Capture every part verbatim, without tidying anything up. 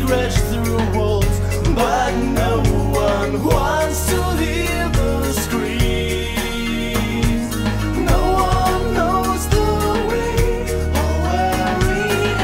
crash through walls, but no one wants to leave the screens. No one knows the way or where it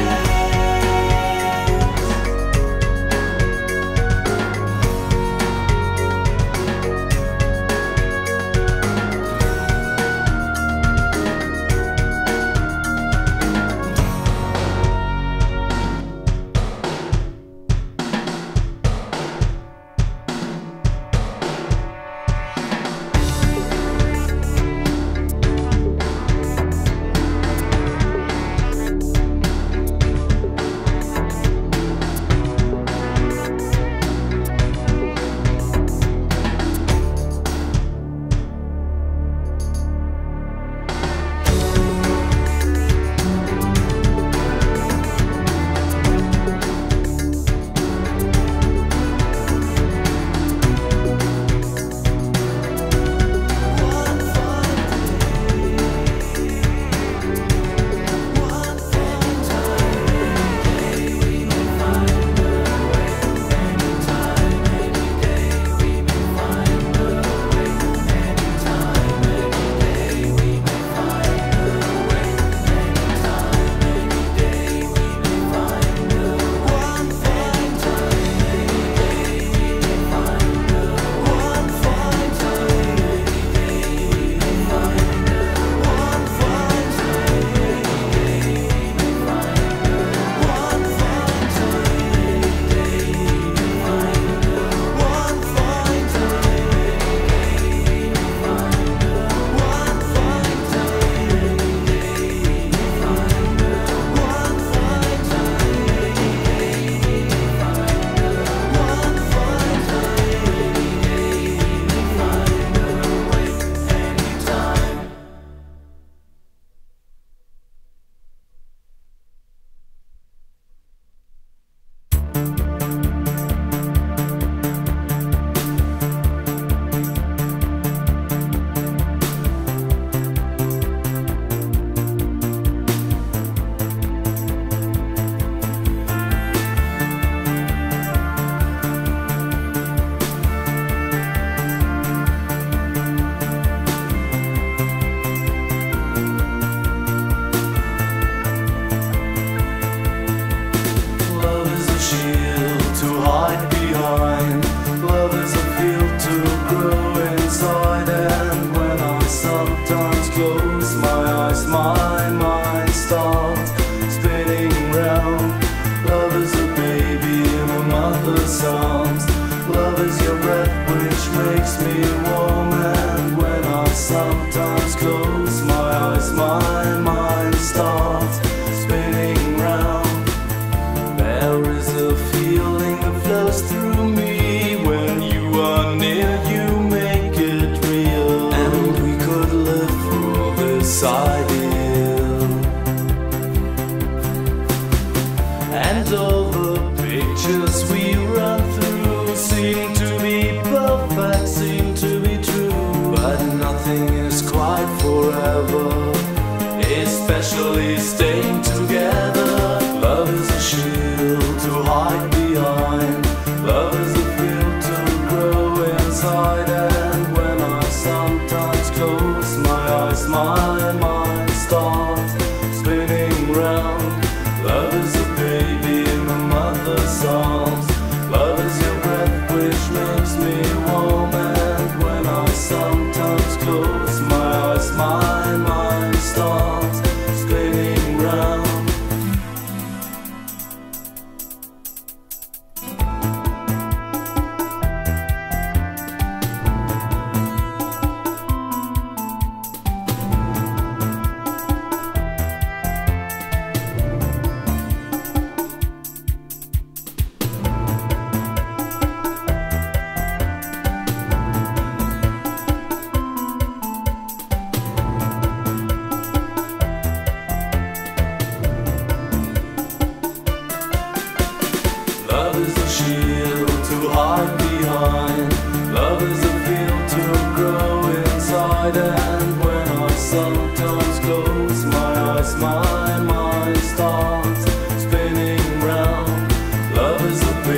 seem to be perfect, seem to be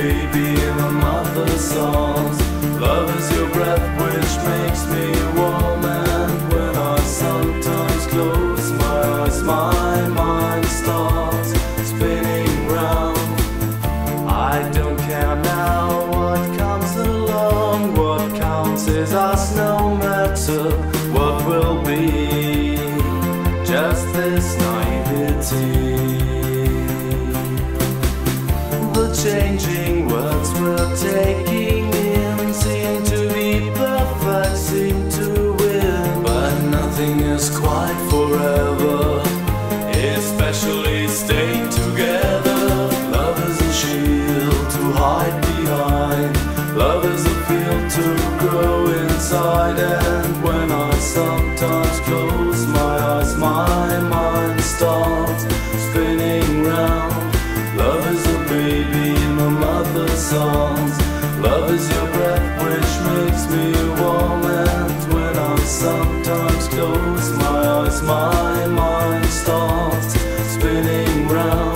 baby in my mother's arms. Love is your breath which makes me warm, and when I sometimes close my eyes, my mind starts spinning round. I don't care now what comes along, what counts is us no matter what will be, just this naivety. The changing words we're taking in seem to be perfect, seem to win, but nothing is quite forever, especially staying together. Love is a shield to hide behind, love is a field to grow inside, and when I sometimes close my eyes, my mind starts spinning round. Love is a baby in my mother's arms. Love is your breath which makes me warm, and when I sometimes close my eyes, my mind starts spinning round.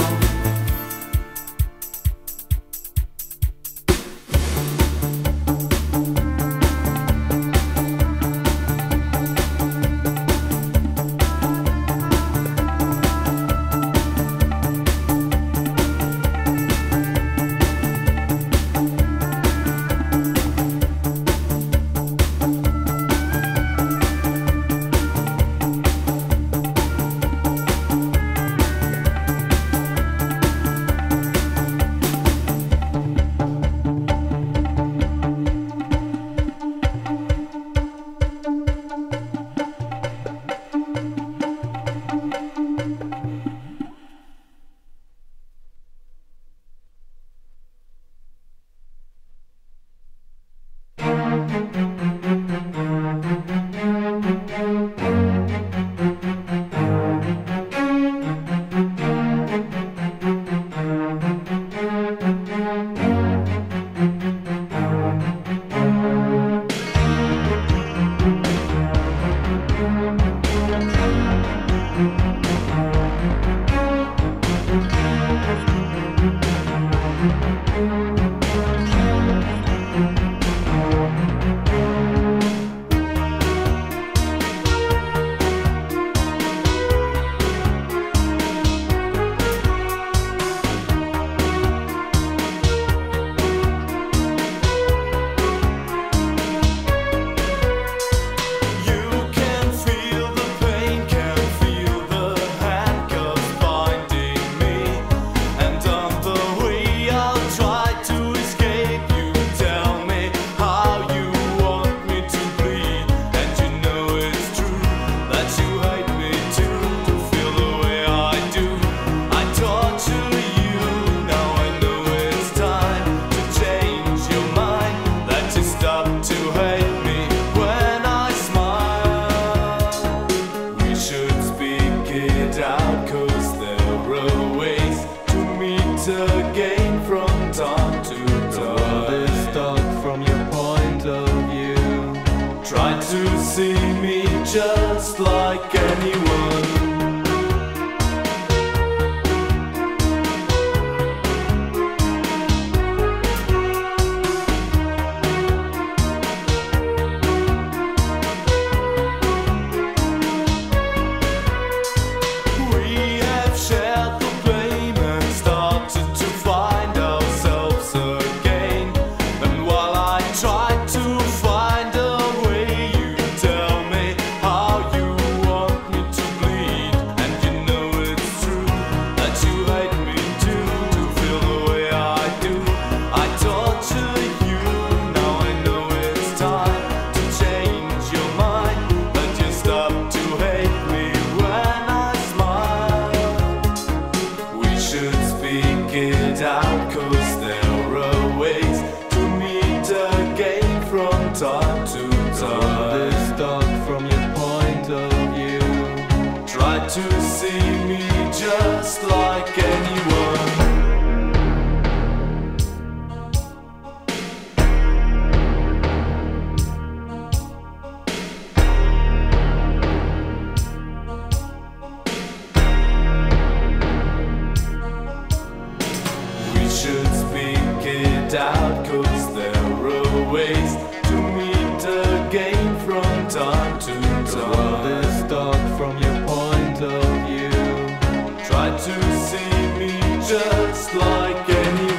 it out, cause there are ways to meet again from time to time. The world is dark from your point of view. Try to see me just like anyone.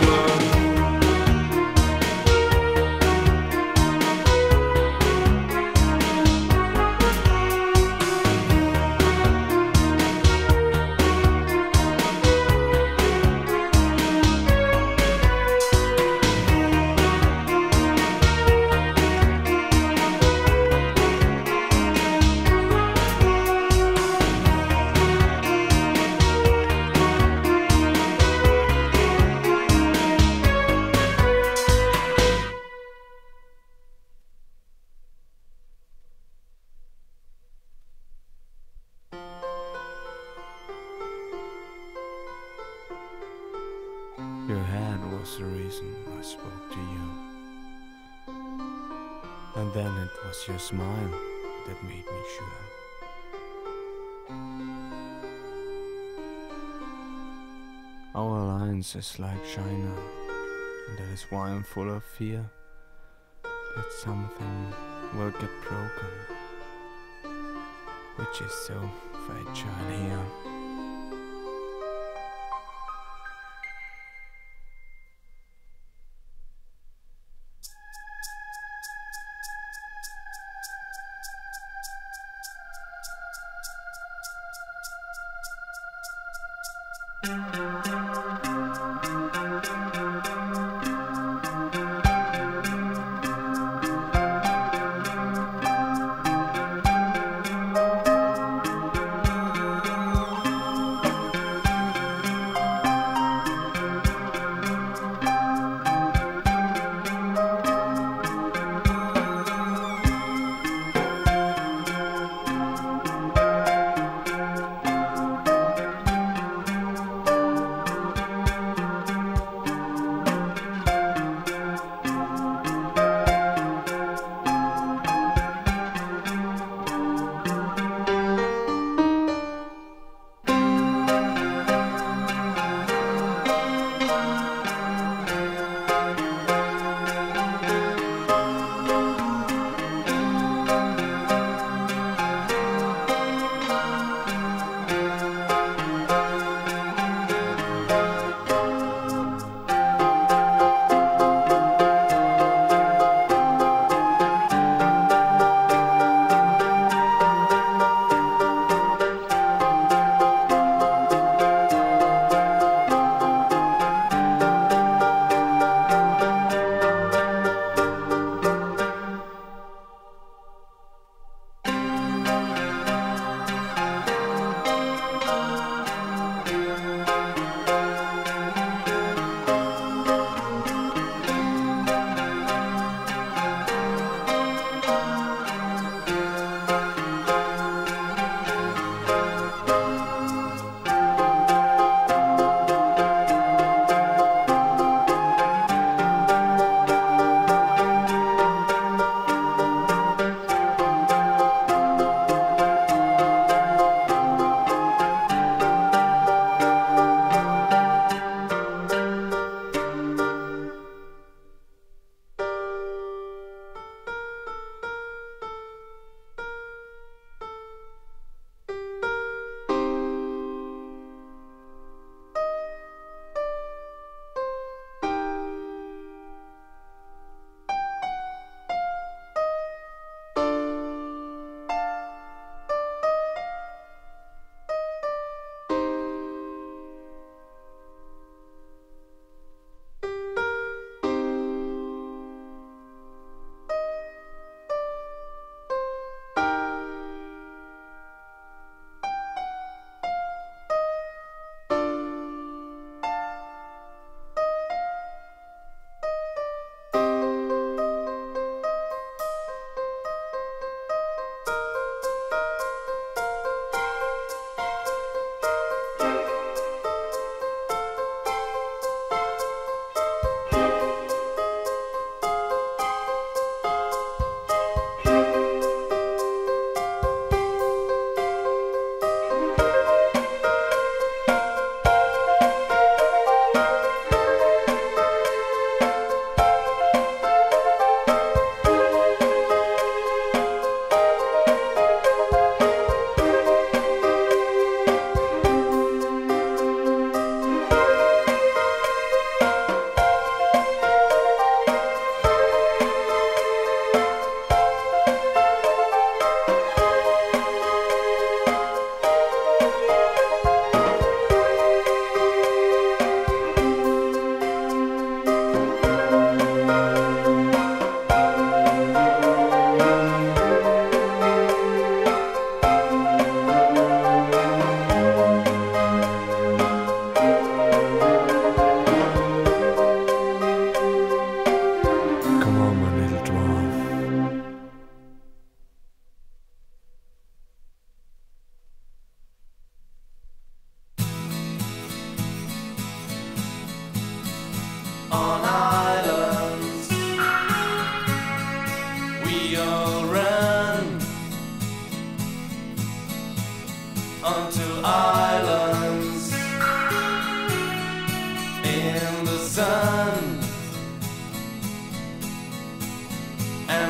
Your hand was the reason I spoke to you. And then it was your smile that made me sure. Our alliance is like China, and that is why I'm full of fear that something will get broken, which is so fragile here.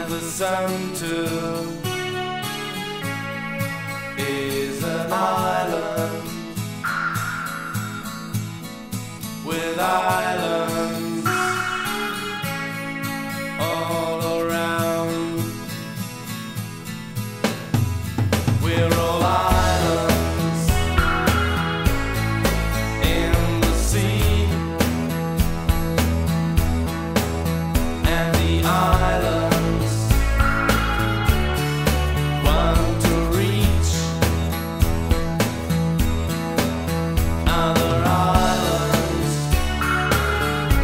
and the sun too is an island with islands all around. We're all islands in the sea, and the islands want to reach other islands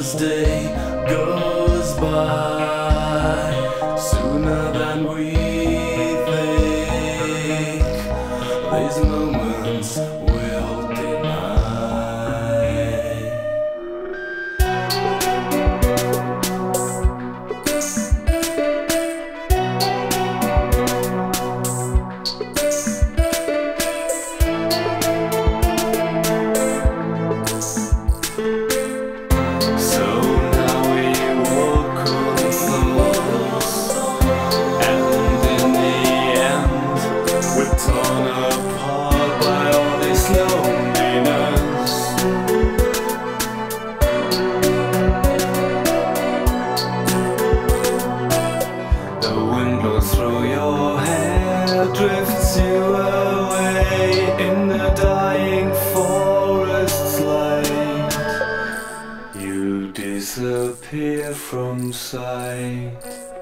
Christmas Day goes by sooner than we think. These moments will deny. So now we walk on those, and in the end we're torn apart by all this loneliness. The wind blows through your hair, drifts you away in the dying forest's light. You disappear from sight.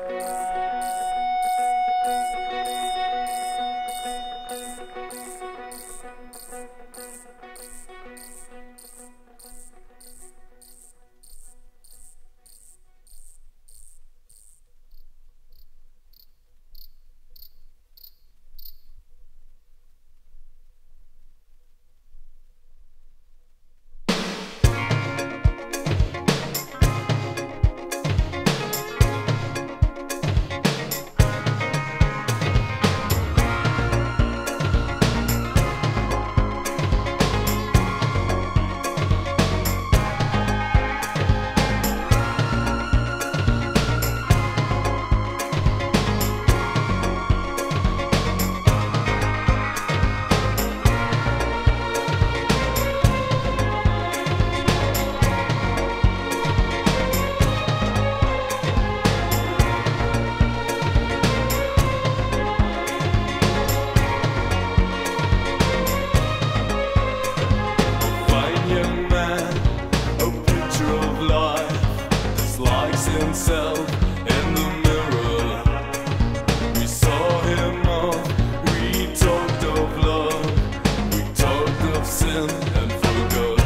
Fine young man, a picture of life, dislikes himself in the mirror. We saw him off, we talked of love, we talked of sin and forgot.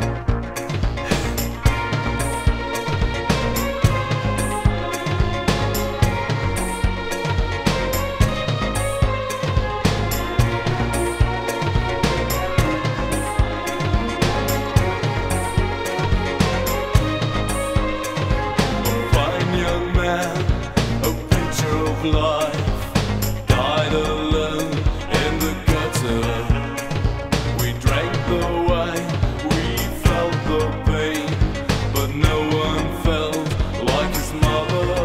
Fine young man, a picture of life, died alone in the gutter. We drank the wine, we felt the pain, but no one felt like his mother.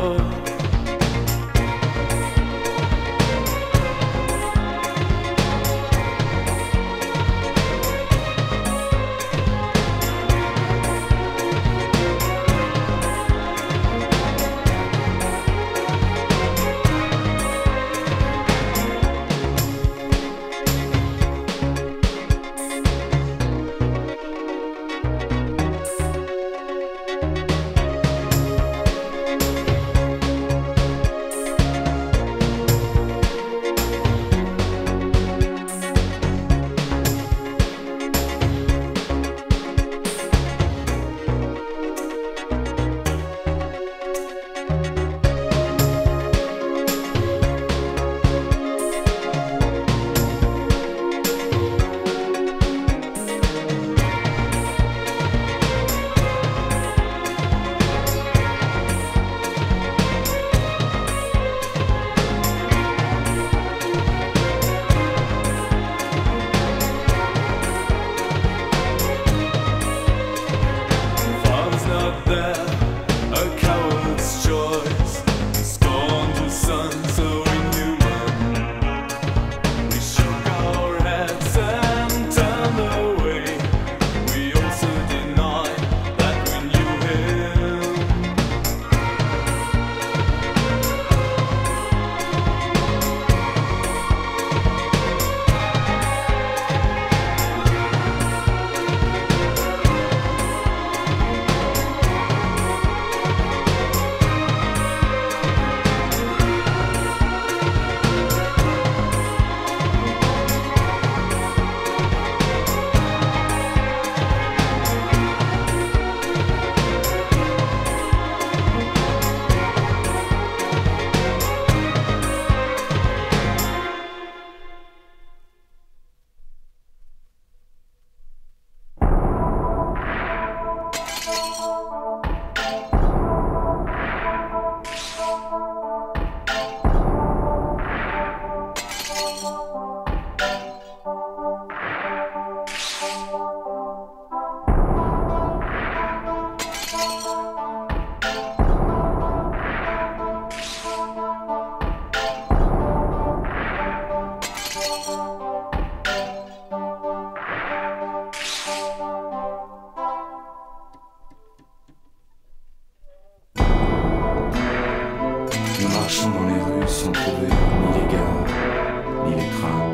marchant dans les rues sans trouver ni les gares, ni les trains,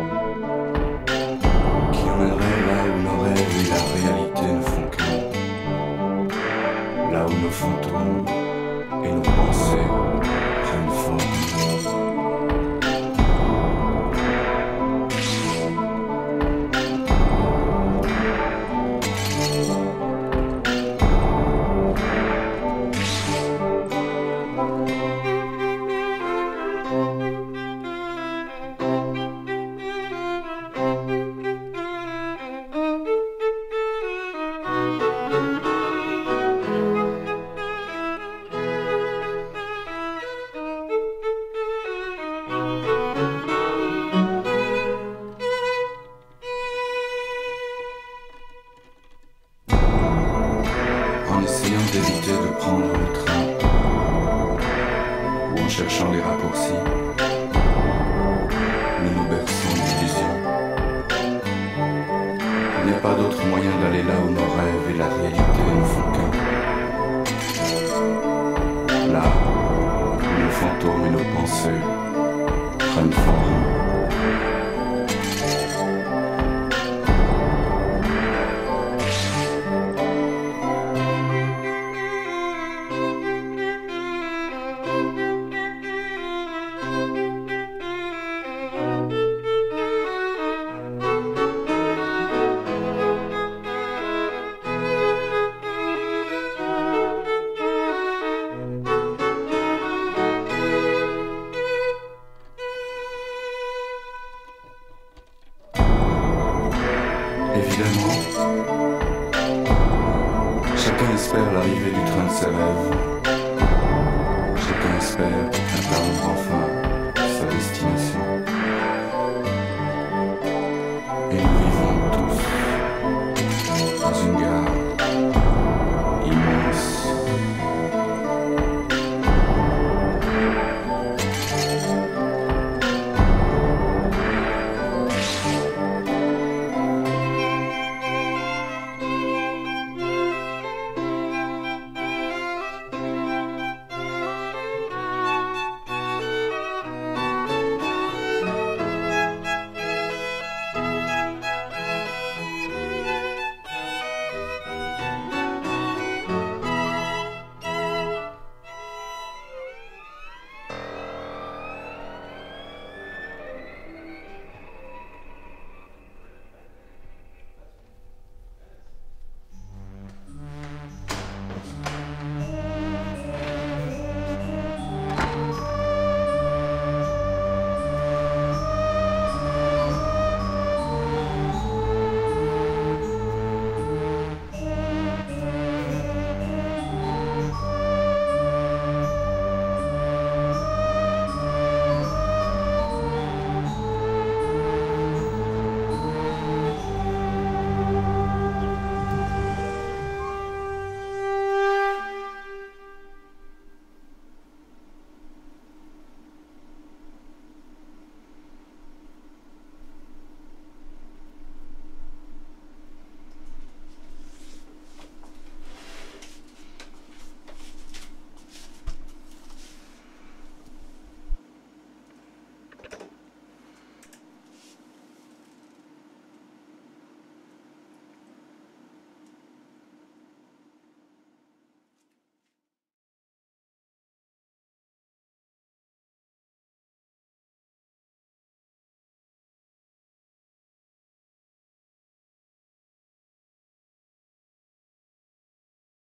qui emmèneraient là où nos rêves et la réalité ne font qu'un, là où nos fantômes et nos pensées prennent forme. D'éviter de prendre le train ou en cherchant les raccourcis, nous nous berçons d'illusions. Il n'y a pas d'autre moyen d'aller là où nos rêves et la réalité ne font qu'un. Là où nos fantômes et nos pensées prennent forme. Évidemment, chacun espère l'arrivée du train de ses rêves. Chacun espère atteindre enfin